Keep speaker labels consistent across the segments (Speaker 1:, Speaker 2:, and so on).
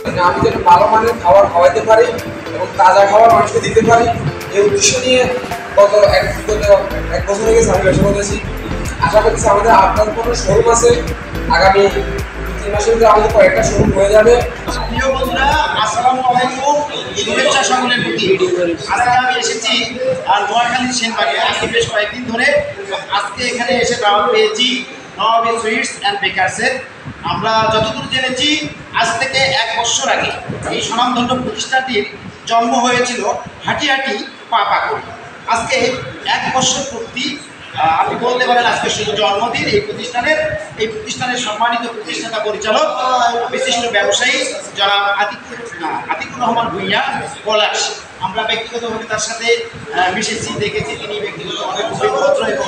Speaker 1: মানে আমি যেন ভালো মানের খাবার খাওয়াইতে পারি এবং তাজা খাবার মানুষকে দিতে পারি, এই উদ্দেশ্য নিয়ে গত এক বছর আগে আমি ব্যবসা করতেছি। আশা করতেছি আমাদের আপনার কোনো শোরুম আছে, আগামী 2-3 মাসের ভিতরে আমাদের কয়েকটা শোরুম হয়ে যাবে।
Speaker 2: প্রিয় বন্ধুরা, আসসালামু আলাইকুম। শুভেচ্ছা সকলের প্রতি। আজকে আমি এসেছি নোয়াখালীর সেনবাগে। আজকে বেশ কয়েকদিন ধরে আজকে এখানে এসে দাওয়াত পেয়েছি নওয়াবি সুইটস অ্যান্ড বেকার্সের। আমরা যতদূর জেনেছি আজ থেকে 1 বছর আগে এই স্বনামধন্য প্রতিষ্ঠানটির জন্ম হয়েছিল হাঁটি হাঁটি পা পা করে। আজকে 1 বছর পূর্তি, আপনি বলতে পারেন আজকে শুধু জন্মদিন এই প্রতিষ্ঠানের সম্মানিত প্রতিষ্ঠাতা পরিচালক বিশিষ্ট ব্যবসায়ী জনাব আতিকুর রহমান ভূঁইয়া পলাশ। আমরা ব্যক্তিগতভাবে তার সাথে মিশেছি, দেখেছি। তিনি ব্যক্তিগতভাবে খুবই ভদ্র এবং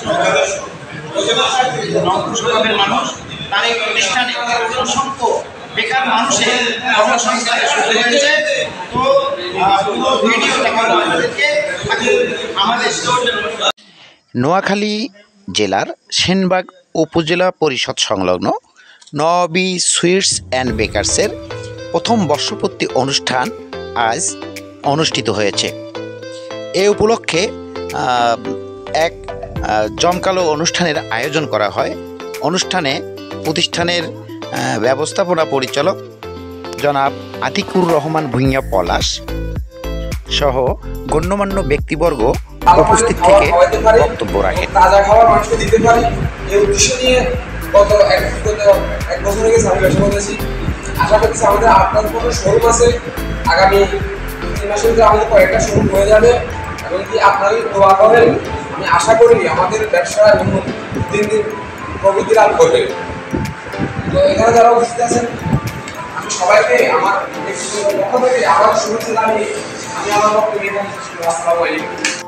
Speaker 2: নম্র স্বভাবের মানুষ। তার এই প্রতিষ্ঠানে অসংখ্য বেকার মানুষের কর্মসংস্থানের সুযোগ হয়েছে। তো পুরো ভিডিওটা আমাদেরকে আমাদের
Speaker 3: নোয়াখালী জেলার সেনবাগ উপজেলা পরিষদ সংলগ্ন নওয়াবি সুইটস অ্যান্ড বেকার্সের প্রথম বর্ষপূর্তি অনুষ্ঠান আজ অনুষ্ঠিত হয়েছে। এ উপলক্ষে এক জমকালো অনুষ্ঠানের আয়োজন করা হয়। অনুষ্ঠানে প্রতিষ্ঠানের ব্যবস্থাপনা পরিচালক জনাব আতিকুর রহমান ভূঁইয়া পলাশ সহ গণ্যমান্য ব্যক্তিবর্গ উপস্থিত থেকে বক্তব্য রাখেন।
Speaker 1: তাজা খাবার মানুষকে দিতে পারি, এই উদ্দেশ্য নিয়ে গত এক বছর আগে আমি ব্যবসা করতেছি। আশা করতেছি আমাদের আপনার কোনো শোরুম আছে, আগামী 2-3 মাসের ভিতরে আমাদের কয়েকটা শোরুম হয়ে যাবে এবং কি আপনারা দোয়া করেন। আমি আশা করি আমাদের ব্যবসা দিন দিন প্রবৃদ্ধি লাভ করবে। তো এখানে যারা উপস্থিত আছেন আমি সবাইকে আমার পক্ষ থেকে আবার শুভেচ্ছা জানিয়ে আমি আমার বক্তব্য আসসালামু আলাইকুম।